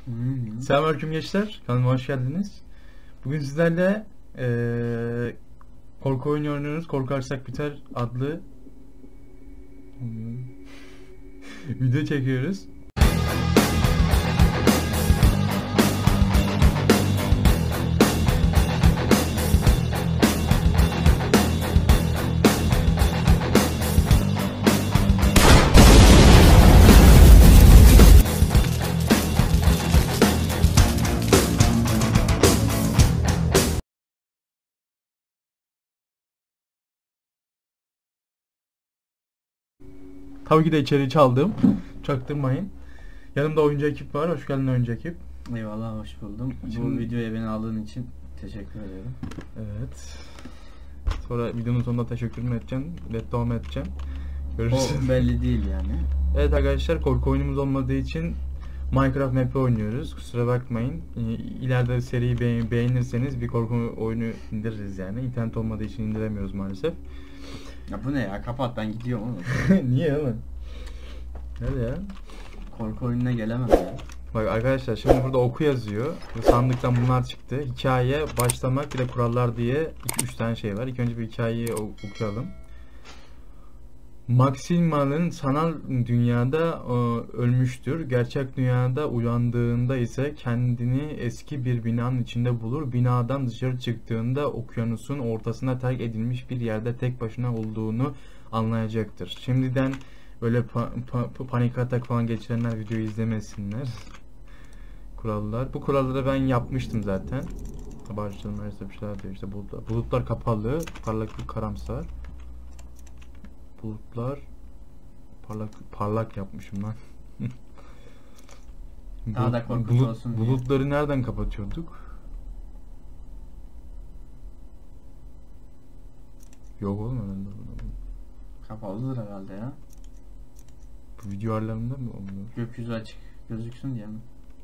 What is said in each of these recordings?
Selamünaleyküm gençler, kanalıma hoş geldiniz. Bugün sizlerle korku oyunu oynuyoruz. Korkarsak Biter adlı video çekiyoruz. Tabii ki de içeriği çaldım. Çaktırmayın. Yanımda oyuncu ekip var. Hoş geldin oyuncu ekip. Eyvallah, hoş buldum. Şimdi... Bu videoya beni aldığın için teşekkür ederim. Evet. Sonra videonun sonunda teşekkür mü edeceksin? Devam mı edeceksin? Görürsün. O belli değil yani. Evet arkadaşlar, korku oyunumuz olmadığı için Minecraft map'i oynuyoruz. Kusura bakmayın. İleride seriyi beğenirseniz bir korku oyunu indiririz yani. İnternet olmadığı için indiremiyoruz maalesef. Ya bu ne ya? Kapat, ben gidiyorum oğlum. Niye oğlum? Hadi ya. Korku oyununa gelemem ya. Bak arkadaşlar, şimdi burada oku yazıyor. Sandıktan bunlar çıktı. Hikaye, başlamak, bir de kurallar diye 2-3 tane şey var. İlk önce bir hikayeyi okuyalım. Maximal'ın sanal dünyada ölmüştür. Gerçek dünyada uyandığında ise kendini eski bir binanın içinde bulur. Binadan dışarı çıktığında okyanusun ortasına terk edilmiş bir yerde tek başına olduğunu anlayacaktır. Şimdiden böyle panik atak falan geçirenler videoyu izlemesinler. Kurallar. Bu kuralları ben yapmıştım zaten. Başlayalım, her bir şeyler diyor. İşte bulutlar kapalı, parlaklık karamsar. Bulutlar parlak yapmışım lan. Daha da korkunç olsun diye. Bulutları nereden kapatıyorduk? Yok oğlum herhalde. Kapalıdır herhalde ya. Bu video ayarlarında mı oluyor? Gökyüzü açık gözüksün diye mi?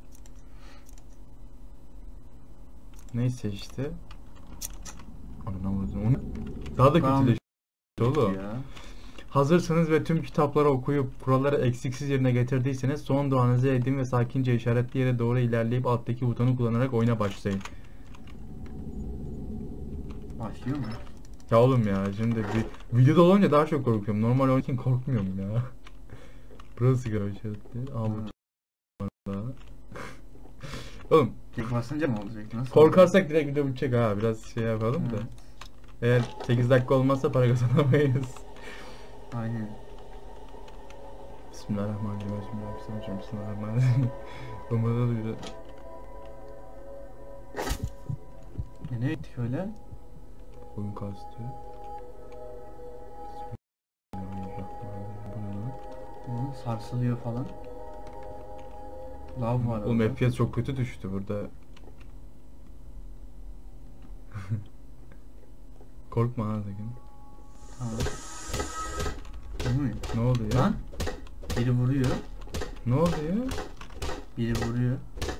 Neyse işte. Anlamadım onu. Daha da kötüleşti oğlum. Hazırsanız ve tüm kitapları okuyup kuralları eksiksiz yerine getirdiyseniz son duanızı edin ve sakince işaretli yere doğru ilerleyip alttaki butonu kullanarak oyuna başlayın. Başlıyor mu? Ya oğlum ya, şimdi bir videoda olunca daha çok korkuyorum. Normal oynarken korkmuyorum ya. Burası göre işaretli. Aa bu oğlum. Tek basınca mı olacak? Nasıl Korkarsak olacak? direkt video bitecek ha. Biraz şey yapalım da. Eğer 8 dakika olmazsa para kazanamayız. Aynen. Bismillahirrahmanirrahim. Bismillahirrahmanirrahim. Umarım da duydu. Ne ettik öyle? Oyun kastı. Sarsılıyor falan. Lav var. Oğlum orada. FPS çok kötü düştü burada. Korkma ha sakın. Tamam. Değil mi? Ne oldu ya? Lan? Biri vuruyor. Ne oldu ya? Biri vuruyor.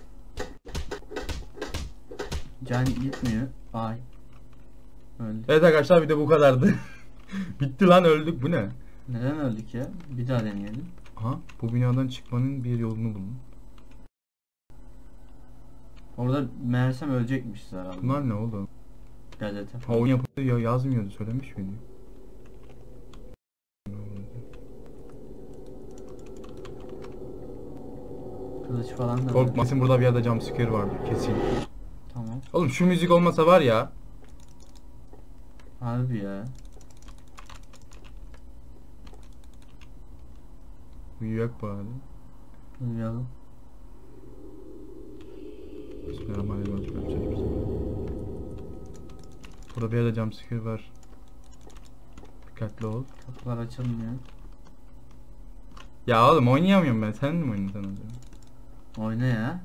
Can gitmiyor. Ay. Öldü. Evet arkadaşlar, bir de bu kadardı. Bitti lan, öldük. Bu ne? Neden öldük ya? Bir daha deneyelim. Aha, bu binadan çıkmanın bir yolunu bulun. Orada meğersem ölecekmişiz herhalde. Bunlar ne oğlum? Gazete. Ha, oyun yapıldı ya, yazmıyordu, söylemiş miydi? Kılıç falan da Korkmasın, burada bir yerde jumpscare vardı kesin. Tamam. Oğlum şu müzik olmasa var ya. Harbi ya. Uyuyak bari. Uyuyalım. Bismillahirrahmanirrahim. Burada bir yerde jumpscare var. Dikkatli ol. Kapılar açılmıyor. Ya oğlum oynayamıyorum ben. Sen mi oynayacaksın acaba? Oyna ya.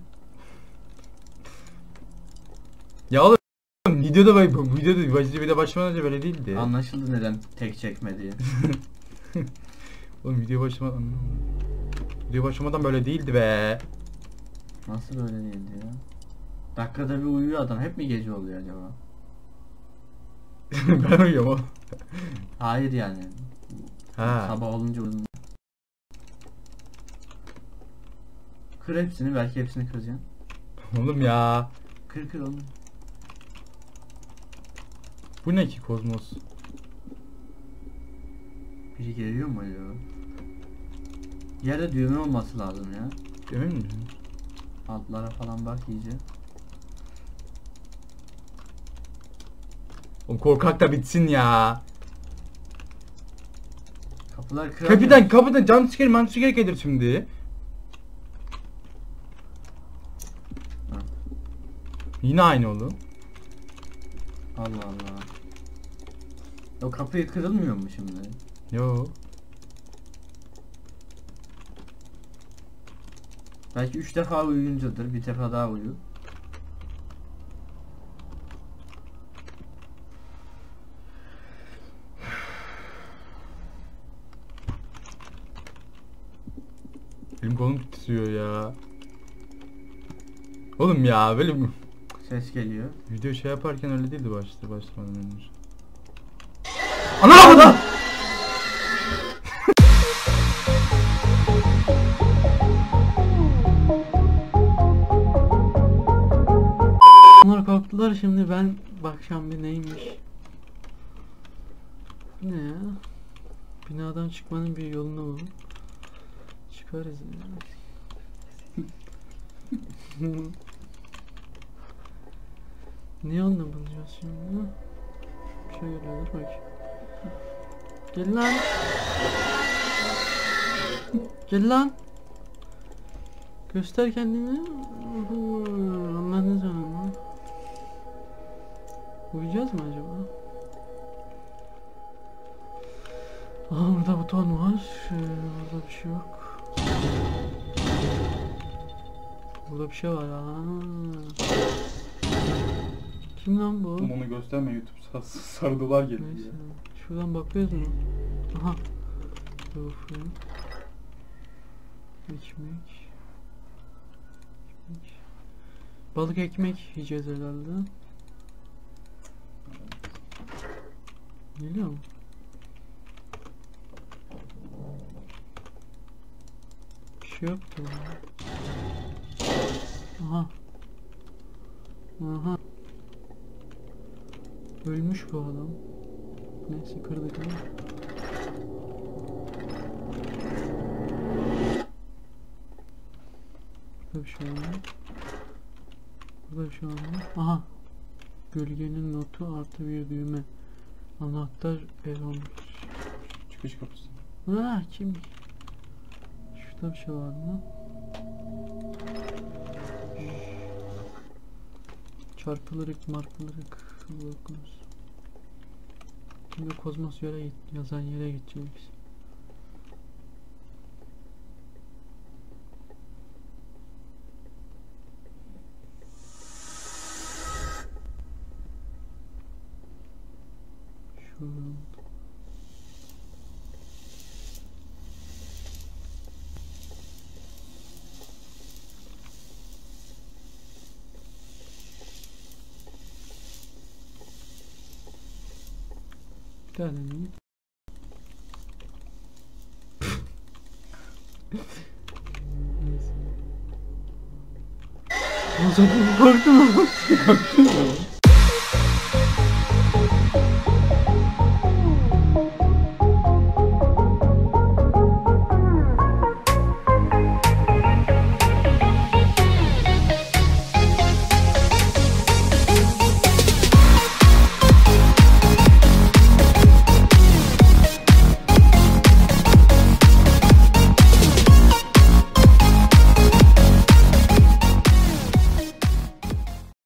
Ya oğlum videoda bak, bu videoda başlamadan önce böyle değildi. Anlaşıldı neden tek çekme diye. Oğlum video başlamadan böyle değildi be. Nasıl böyle değildi ya? Dakikada bir uyuyor adam. Hep mi gece oluyor acaba? Ben uyuyorum oğlum. Hayır yani. Ha. Sabah olunca Kır hepsini, belki hepsini kıracaksın. Oğlum ya. Kır onu. Bu ne ki kozmos? Biri geliyor mu acaba? Yerde düğme olması lazım ya. Emin misin? Altlara falan bak iyice. Oğlum korkak da bitsin ya. Kapılar kıramıyor. Kapıdan jumpscare gelir şimdi. Ha. Yine aynı oldu. Allah Allah. O kapıyı kırılmıyor mu şimdi? Yo. Belki 3 defa uyuyuncadır. Bir defa daha uyu. Benim kolum titriyor ya. Oğlum ya böyle Ses geliyor. video şey yaparken öyle değildi başlamadan önce. Ana! Onlar korktular, şimdi ben bakacağım bir neymiş. Bu ne ya? Binadan çıkmanın bir yolunu bul. Çıkarız ya. Ne yolunu bulacağız şimdi? Bir şey geliyordur bak. Gel lan. Gel lan. Göster kendini. Anladın sen ama. Uyuyacağız mı acaba? Aha, burada buton var. Burada bir şey yok. Burada bir şey var. Aa. Kim lan bu? Onu gösterme, YouTube sardılar geliyor. Neyse. Şuradan bakıyoruz mu? Aha. Tofu. Ekmek. Balık ekmek yiyeceğiz herhalde. Geliyor mu? Bir şey yoktu. Aha. Aha. Ölmüş bu adam. Neyse kırdık ama. Burada bir şey var mı? Burada bir şey var mı? Aha. Gölgenin notu artı bir düğme. Anahtar Elon. Çıkış kapısı. Ah, kim? Şurada bir şey var mı? Çarpılırık marpılırık. Bakınız. Şimdi kozmos yazan yere gideceğiz. Şuradan. Bir tane mi? Neyse. Korktum. Korktun mu?